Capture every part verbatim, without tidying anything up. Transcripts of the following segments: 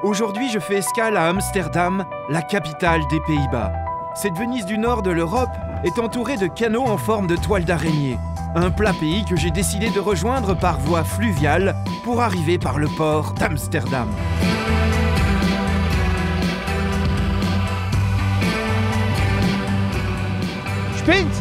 Aujourd'hui, je fais escale à Amsterdam, la capitale des Pays-Bas. Cette Venise du nord de l'Europe est entourée de canaux en forme de toile d'araignée. Un plat pays que j'ai décidé de rejoindre par voie fluviale pour arriver par le port d'Amsterdam. Spitz!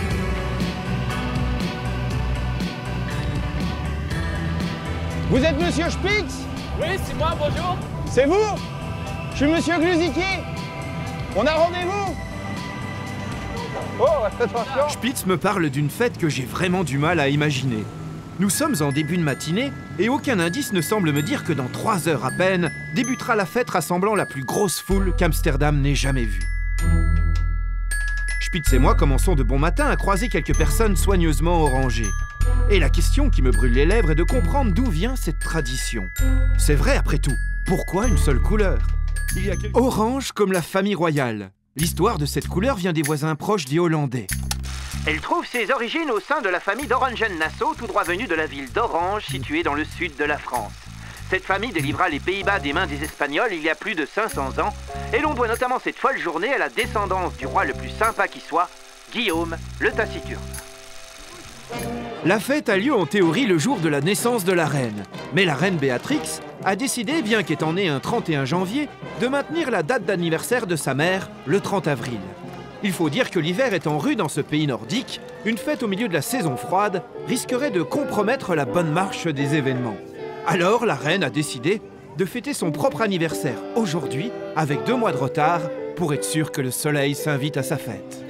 Vous êtes Monsieur Spitz? Oui, c'est moi, bonjour. C'est vous? Je suis Monsieur Gluziquier. On a rendez-vous? Oh, attention! Spitz me parle d'une fête que j'ai vraiment du mal à imaginer. Nous sommes en début de matinée et aucun indice ne semble me dire que dans trois heures à peine débutera la fête rassemblant la plus grosse foule qu'Amsterdam n'ait jamais vue. Spitz et moi commençons de bon matin à croiser quelques personnes soigneusement orangées. Et la question qui me brûle les lèvres est de comprendre d'où vient cette tradition. C'est vrai après tout, pourquoi une seule couleur? Il y a quelques... Orange comme la famille royale. L'histoire de cette couleur vient des voisins proches des Hollandais. Elle trouve ses origines au sein de la famille d'Orangen-Nassau, tout droit venue de la ville d'Orange, située dans le sud de la France. Cette famille délivra les Pays-Bas des mains des Espagnols il y a plus de cinq cents ans, et l'on doit notamment cette folle journée à la descendance du roi le plus sympa qui soit, Guillaume le Taciturne. La fête a lieu en théorie le jour de la naissance de la reine. Mais la reine Béatrix a décidé, bien qu'étant née un trente et un janvier, de maintenir la date d'anniversaire de sa mère, le trente avril. Il faut dire que l'hiver étant rude dans ce pays nordique, une fête au milieu de la saison froide risquerait de compromettre la bonne marche des événements. Alors la reine a décidé de fêter son propre anniversaire aujourd'hui, avec deux mois de retard, pour être sûre que le soleil s'invite à sa fête.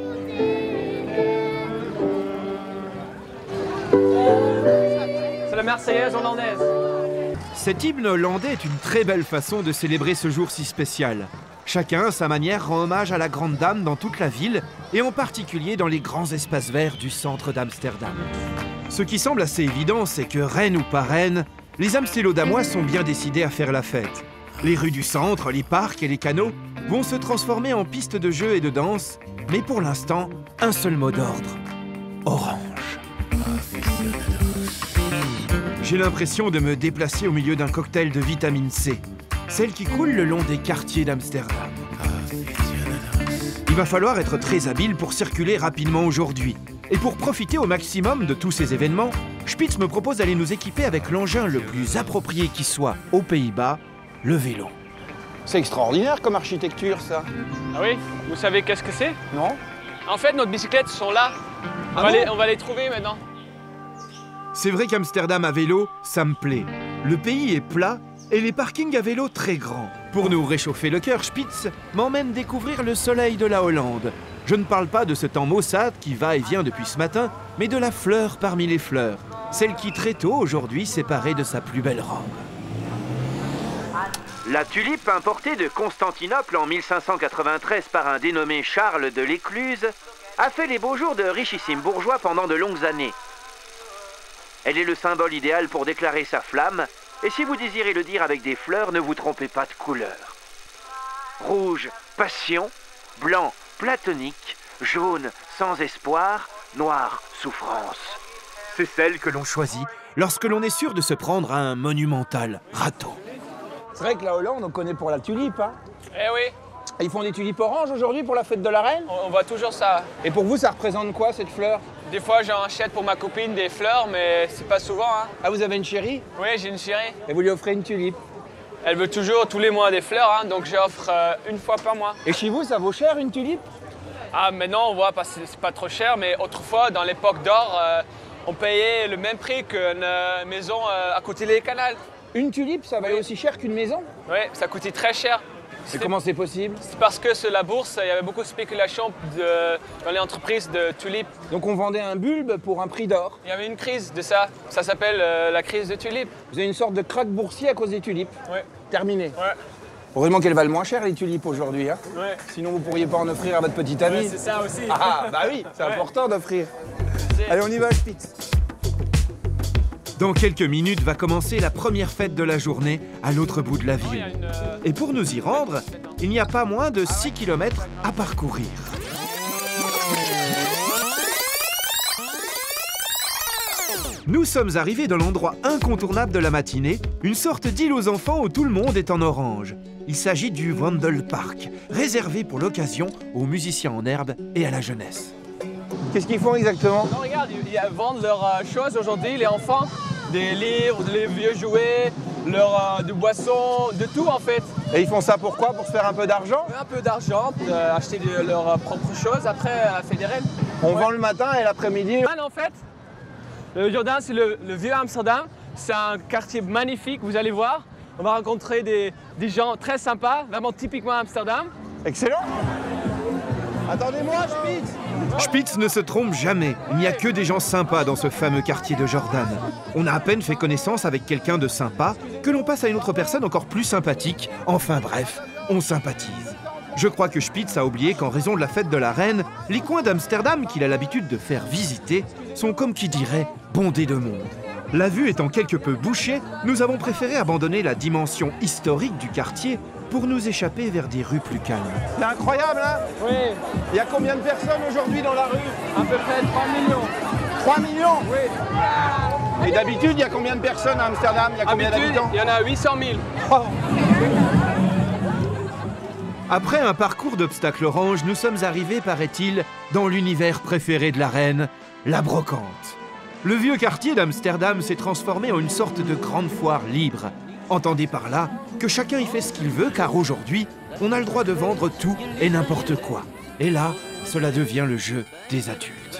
C'est la Marseillaise hollandaise. Cet hymne hollandais est une très belle façon de célébrer ce jour si spécial. Chacun, à sa manière, rend hommage à la grande dame dans toute la ville, et en particulier dans les grands espaces verts du centre d'Amsterdam. Ce qui semble assez évident, c'est que reine ou pas reine, les Amsteloddamois sont bien décidés à faire la fête. Les rues du centre, les parcs et les canaux vont se transformer en pistes de jeux et de danse, mais pour l'instant, un seul mot d'ordre. Orange. J'ai l'impression de me déplacer au milieu d'un cocktail de vitamine C, celle qui coule le long des quartiers d'Amsterdam. Il va falloir être très habile pour circuler rapidement aujourd'hui. Et pour profiter au maximum de tous ces événements, Spitz me propose d'aller nous équiper avec l'engin le plus approprié qui soit aux Pays-Bas, le vélo. C'est extraordinaire comme architecture, ça. Ah oui? Vous savez qu'est-ce que c'est? Non? En fait, nos bicyclettes sont là. On, Ah va bon? les, on va les trouver maintenant. C'est vrai qu'Amsterdam à vélo, ça me plaît. Le pays est plat et les parkings à vélo très grands. Pour nous réchauffer le cœur, Spitz m'emmène découvrir le soleil de la Hollande. Je ne parle pas de ce temps maussade qui va et vient depuis ce matin, mais de la fleur parmi les fleurs, celle qui très tôt aujourd'hui s'est parée de sa plus belle robe. La tulipe, importée de Constantinople en mille cinq cent quatre-vingt-treize par un dénommé Charles de l'Écluse, a fait les beaux jours de richissimes bourgeois pendant de longues années. Elle est le symbole idéal pour déclarer sa flamme, et si vous désirez le dire avec des fleurs, ne vous trompez pas de couleur. Rouge, passion, blanc, platonique, jaune, sans espoir, noir, souffrance. C'est celle que l'on choisit lorsque l'on est sûr de se prendre à un monumental râteau. C'est vrai que la Hollande, on connaît pour la tulipe, hein. Eh oui, Ils font des tulipes oranges aujourd'hui pour la fête de la reine? on, on voit toujours ça. Et pour vous, ça représente quoi, cette fleur? Des fois, j'en achète pour ma copine des fleurs, mais c'est pas souvent, hein. Ah, vous avez une chérie? Oui, j'ai une chérie. Et vous lui offrez une tulipe? Elle veut toujours tous les mois des fleurs, hein, donc j'offre euh, une fois par mois. Et chez vous, ça vaut cher, une tulipe? Ah, maintenant, on voit, parce que c'est pas trop cher, mais autrefois, dans l'époque d'or, euh, on payait le même prix qu'une euh, maison euh, à côté des canals. Une tulipe, ça valait Oui. aussi cher qu'une maison? Oui, ça coûtait très cher. Et comment c'est possible? C'est parce que sur la bourse, il y avait beaucoup de spéculation de- dans les entreprises de tulipes. Donc on vendait un bulbe pour un prix d'or. Il y avait une crise de ça. Ça s'appelle euh, la crise de tulipes. Vous avez une sorte de crack boursier à cause des tulipes. Oui. Terminé. Ouais. Heureusement qu'elles valent moins cher, les tulipes, aujourd'hui, hein. Ouais. Sinon, vous pourriez pas en offrir à votre petite amie. Ouais, c'est ça aussi. Ah, bah oui, c'est Ouais. important d'offrir. C'est- Allez, on y va, Spitz. Dans quelques minutes va commencer la première fête de la journée à l'autre bout de la Il y a ville. une, euh, Et pour nous y rendre, il n'y a pas moins de six kilomètres à parcourir. Nous sommes arrivés dans l'endroit incontournable de la matinée, une sorte d'île aux enfants où tout le monde est en orange. Il s'agit du Vondelpark, réservé pour l'occasion aux musiciens en herbe et à la jeunesse. Qu'est-ce qu'ils font exactement? Non, regarde, ils, ils vendent leurs euh, choses aujourd'hui, les enfants. Des livres, des vieux jouets, leur, euh, de boissons, de tout en fait. Et ils font ça pourquoi? Pour se faire un peu d'argent? Un peu d'argent, pour euh, acheter de, leurs euh, propres choses après à Fédérel. On Ouais. vend le matin et l'après-midi? En fait, le Jordan, c'est le, le vieux Amsterdam. C'est un quartier magnifique, vous allez voir. On va rencontrer des, des gens très sympas, vraiment typiquement Amsterdam. Excellent! Attendez-moi, Spitz! Spitz ne se trompe jamais, il n'y a que des gens sympas dans ce fameux quartier de Jordan. On a à peine fait connaissance avec quelqu'un de sympa que l'on passe à une autre personne encore plus sympathique. Enfin bref, on sympathise. Je crois que Spitz a oublié qu'en raison de la fête de la reine, les coins d'Amsterdam qu'il a l'habitude de faire visiter sont comme qui dirait bondés de monde. La vue étant quelque peu bouchée, nous avons préféré abandonner la dimension historique du quartier pour nous échapper vers des rues plus calmes. C'est incroyable, hein? Oui, Il y a combien de personnes aujourd'hui dans la rue? à peu près trois millions. trois millions? Oui. Et d'habitude, il y a combien de personnes à Amsterdam? Il y a combien Habitude, d'habitants? il y en a huit cent mille. Oh. Après un parcours d'obstacles orange, nous sommes arrivés, paraît-il, dans l'univers préféré de la reine, la brocante. Le vieux quartier d'Amsterdam s'est transformé en une sorte de grande foire libre. Entendez par là que chacun y fait ce qu'il veut, car aujourd'hui, on a le droit de vendre tout et n'importe quoi. Et là, cela devient le jeu des adultes.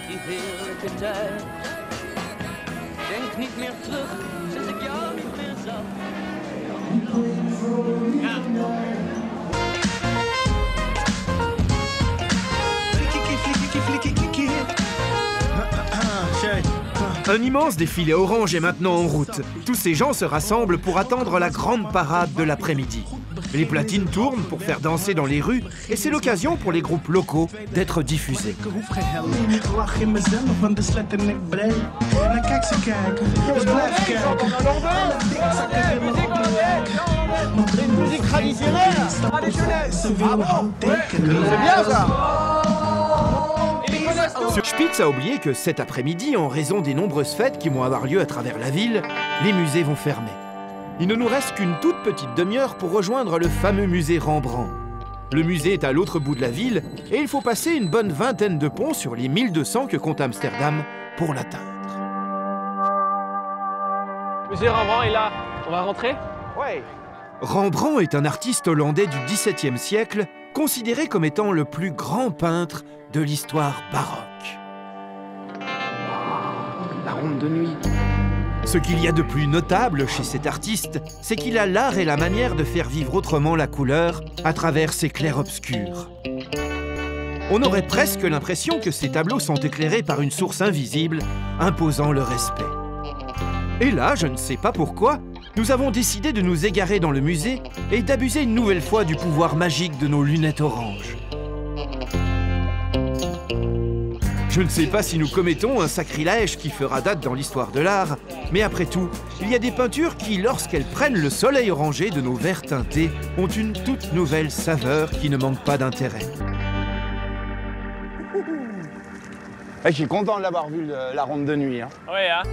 Un immense défilé orange est maintenant en route. Tous ces gens se rassemblent pour attendre la grande parade de l'après-midi. Les platines tournent pour faire danser dans les rues et c'est l'occasion pour les groupes locaux d'être diffusés. C'est une musique traditionnelle! C'est bien ça! Spitz a oublié que cet après-midi, en raison des nombreuses fêtes qui vont avoir lieu à travers la ville, les musées vont fermer. Il ne nous reste qu'une toute petite demi-heure pour rejoindre le fameux musée Rembrandt. Le musée est à l'autre bout de la ville et il faut passer une bonne vingtaine de ponts sur les mille deux cents que compte Amsterdam pour l'atteindre. Musée Rembrandt est là. On va rentrer? Ouais. Rembrandt est un artiste hollandais du dix-septième siècle, considéré comme étant le plus grand peintre de l'histoire baroque. La ronde de nuit. Ce qu'il y a de plus notable chez cet artiste, c'est qu'il a l'art et la manière de faire vivre autrement la couleur à travers ses clairs-obscurs. On aurait presque l'impression que ces tableaux sont éclairés par une source invisible, imposant le respect. Et là, je ne sais pas pourquoi, nous avons décidé de nous égarer dans le musée et d'abuser une nouvelle fois du pouvoir magique de nos lunettes oranges. Je ne sais pas si nous commettons un sacrilège qui fera date dans l'histoire de l'art, mais après tout, il y a des peintures qui, lorsqu'elles prennent le soleil orangé de nos verres teintés, ont une toute nouvelle saveur qui ne manque pas d'intérêt. Je suis content de l'avoir vu, le- la ronde de nuit. Hein. Oui, hein.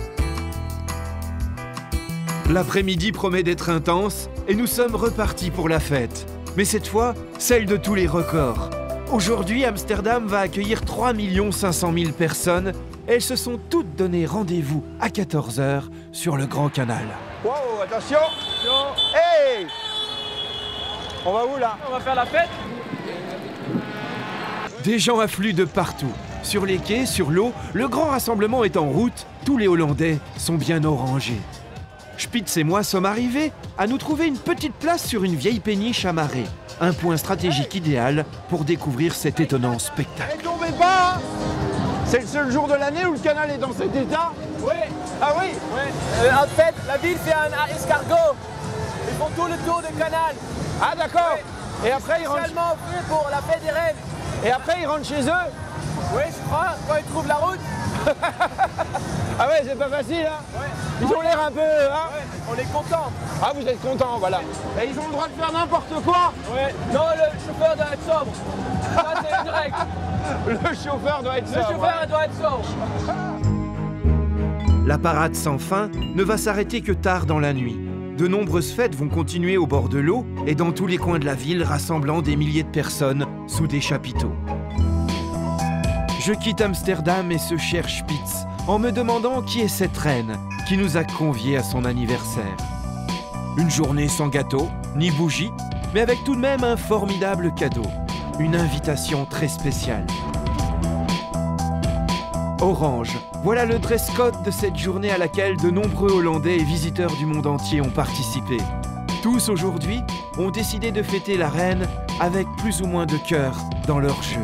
L'après-midi promet d'être intense et nous sommes repartis pour la fête. Mais cette fois, celle de tous les records. Aujourd'hui, Amsterdam va accueillir trois millions cinq cent mille personnes. Elles se sont toutes donné rendez-vous à quatorze heures sur le Grand Canal. Wow, attention! Hey! On va où là? On va faire la fête. Des gens affluent de partout. Sur les quais, sur l'eau, le grand rassemblement est en route. Tous les Hollandais sont bien orangés. Spitz et moi sommes arrivés à nous trouver une petite place sur une vieille péniche amarrée. Un point stratégique idéal pour découvrir cet étonnant spectacle. Ne tombez pas! Hein. C'est le seul jour de l'année où le canal est dans cet état? Oui. Ah oui? Oui. Euh, en fait, la ville fait un escargot. Ils font tout le tour du canal. Ah d'accord! Et après ils rentrent... Spécialement fait pour la fête des reines. Et après ils rentrent chez eux? Oui, je crois, quand ils trouvent la route. Ah ouais, c'est pas facile hein? Ouais. Ils ont l'air un peu... Hein? Ouais, on est content. Ah vous êtes contents, voilà. Et ils ont le droit de faire n'importe quoi? Ouais. Non, le chauffeur doit être sobre. Ça, c'est une règle. Le chauffeur doit être Le sobre. chauffeur doit être sobre. La parade sans fin ne va s'arrêter que tard dans la nuit. De nombreuses fêtes vont continuer au bord de l'eau et dans tous les coins de la ville, rassemblant des milliers de personnes sous des chapiteaux. Je quitte Amsterdam et ce cher Spitz en me demandant qui est cette reine qui nous a conviés à son anniversaire. Une journée sans gâteau, ni bougie, mais avec tout de même un formidable cadeau. Une invitation très spéciale. Orange, voilà le dress code de cette journée à laquelle de nombreux Hollandais et visiteurs du monde entier ont participé. Tous aujourd'hui ont décidé de fêter la reine avec plus ou moins de cœur dans leur jeu.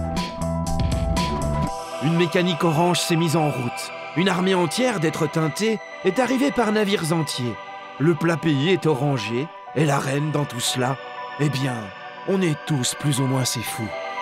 Une mécanique orange s'est mise en route. Une armée entière d'êtres teintés est arrivée par navires entiers. Le plat pays est orangé et la reine dans tout cela, eh bien, on est tous plus ou moins ces fous.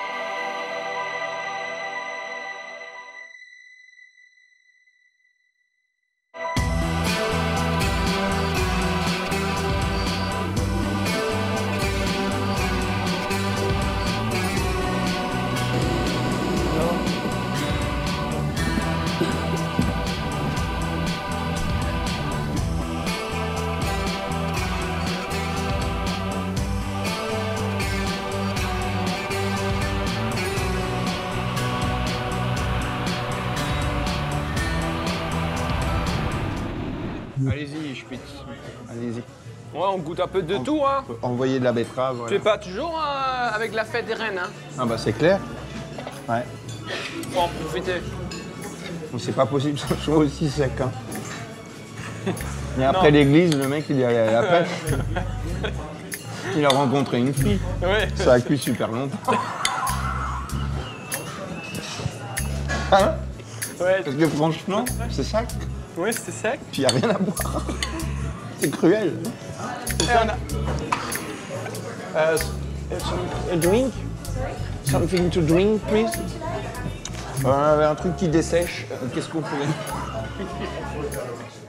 Allez-y, Spitz. Allez-y. Ouais, on goûte un peu de tout, hein. Envoyer de la betterave. Voilà. Tu es pas toujours euh, avec la fête des reines, hein. Ah bah c'est clair. Ouais. Faut en profiter. C'est pas possible que ça soit aussi sec. Hein. Et après l'église, le mec il est allé à la pêche. Il a rencontré une fille. Ouais. Ça a cuit super longtemps. Hein? Ouais. Parce que franchement, c'est sec. Ouais, c'est sec. Puis il n'y a rien à boire. C'est cruel. Et on a... Uh, some, a drink? Something to drink, please? On avait un truc qui dessèche. Qu'est-ce qu'on pourrait...